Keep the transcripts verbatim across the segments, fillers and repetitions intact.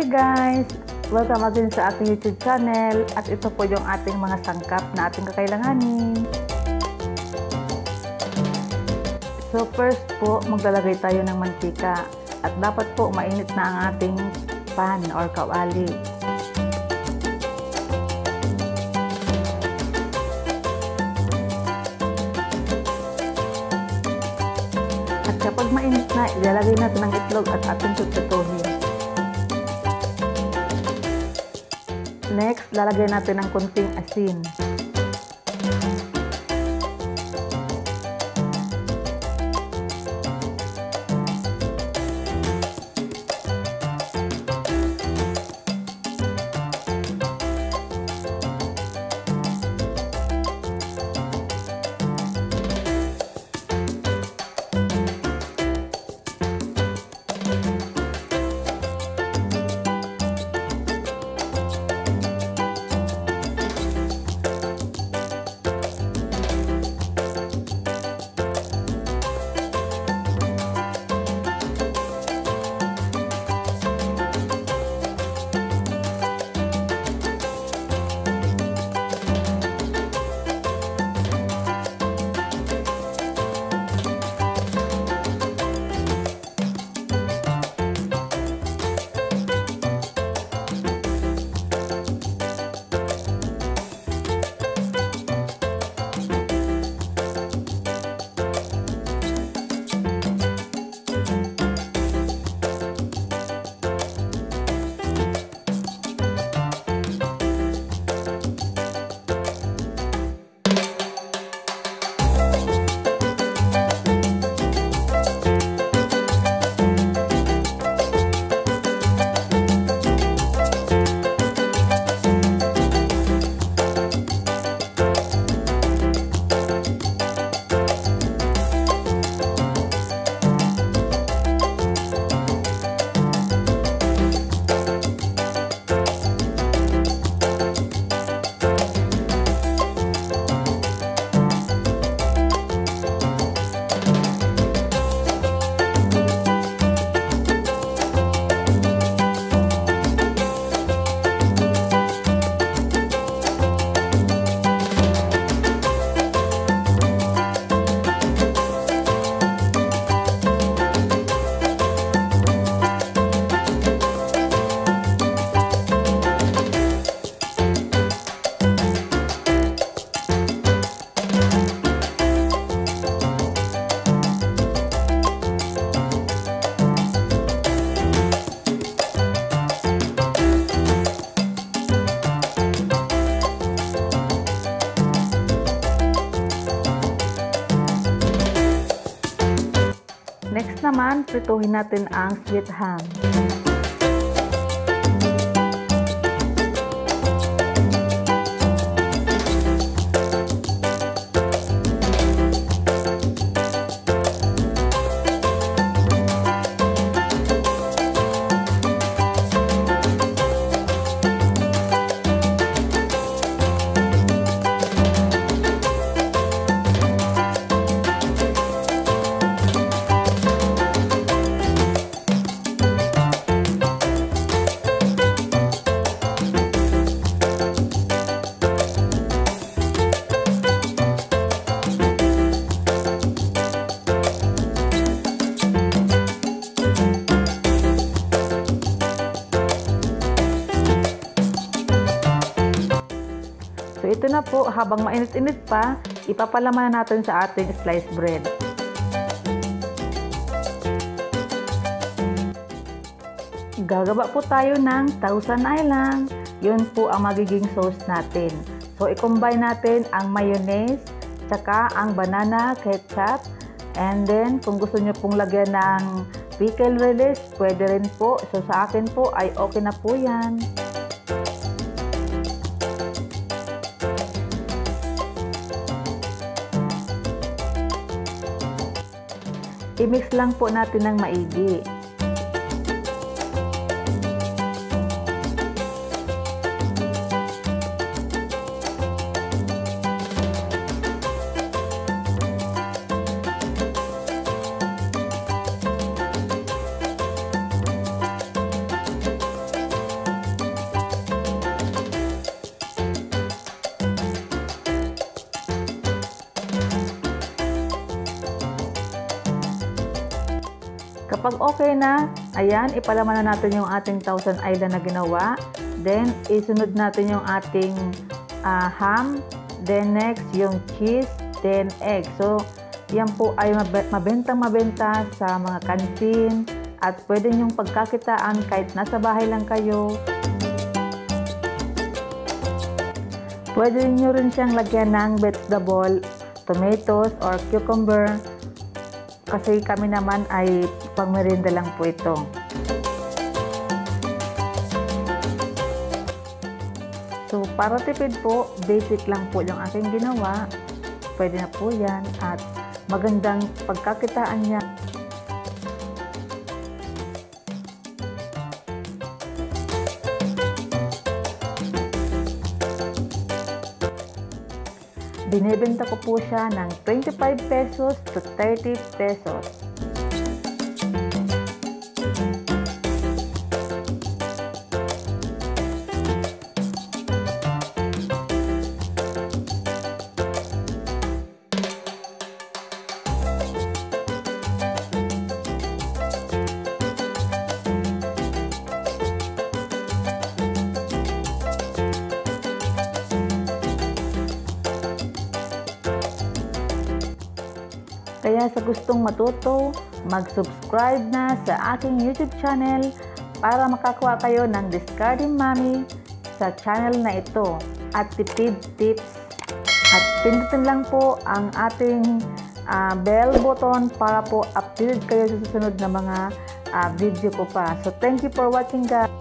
guys! Welcome again sa ating YouTube channel at ito po yung ating mga sangkap na ating kakailanganin. So first po, maglalagay tayo ng mantika at dapat po mainit na ang ating pan or kawali. At kapag mainit na, ilalagay natin ang itlog at ating tututuhin. Next, lalagay natin ng konting asin. Next naman, prituhin natin ang sweet ham. So ito na po, habang mainit-init pa, ipapalaman natin sa ating sliced bread. Gagawa po tayo ng Thousand Island. Yun po ang magiging sauce natin. So i-combine natin ang mayonnaise, tsaka ang banana ketchup, and then kung gusto nyo pong lagyan ng pickle relish, pwede rin po. So sa akin po ay okay na po yan. I-mix lang po natin ng maigi. Kapag okay na, ayan, ipalaman na natin yung ating Thousand Island na ginawa. Then, isunod natin yung ating uh, ham. Then, next, yung cheese. Then, egg. So, yan po ay mabentang mabenta sa mga kantin. At pwede nyong pagkakitaan kahit nasa bahay lang kayo. Pwede nyo rin siyang lagyan ng vegetable, tomatoes, or cucumber. Kasi kami naman ay pangmerienda lang po ito. So, para tipid po, basic lang po yung aking ginawa. Pwede na po yan at magandang pagkakitaan niya. Binibenta ko po siya ng twenty-five pesos to thirty pesos. Kaya sa gustong matuto, mag-subscribe na sa aking YouTube channel para makakuha kayo ng Discarding Mommy sa channel na ito at tipid tips. At pindutin lang po ang ating uh, bell button para po updated kayo sa susunod na mga uh, video ko pa. So thank you for watching, guys.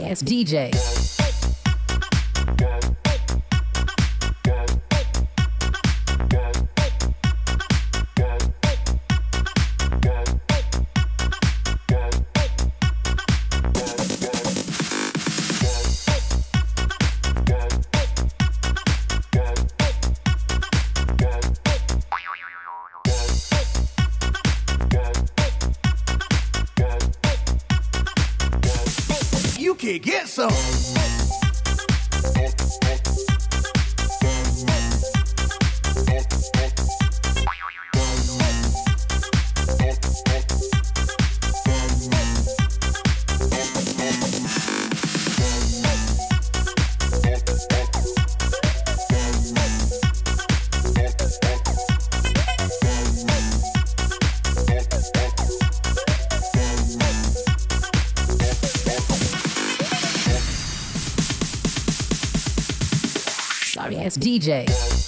ass D J. You can get some. Sorry ass D J.